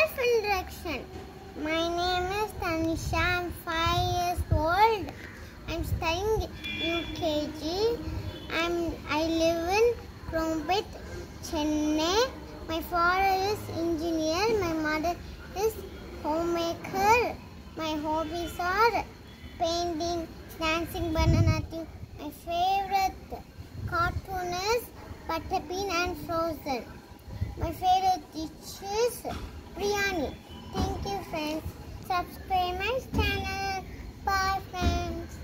self-introduction. My name is Tanisha. I'm 5 years old. I'm studying UKG. I live in Krombit, Chennai. My father is engineer. My mother is homemaker. My hobbies are painting, dancing, banana thing. My favorite cartoon is Butterbean and Frozen. My favorite dish is biryani. Thank you, friends. Subscribe my channel. Bye, friends.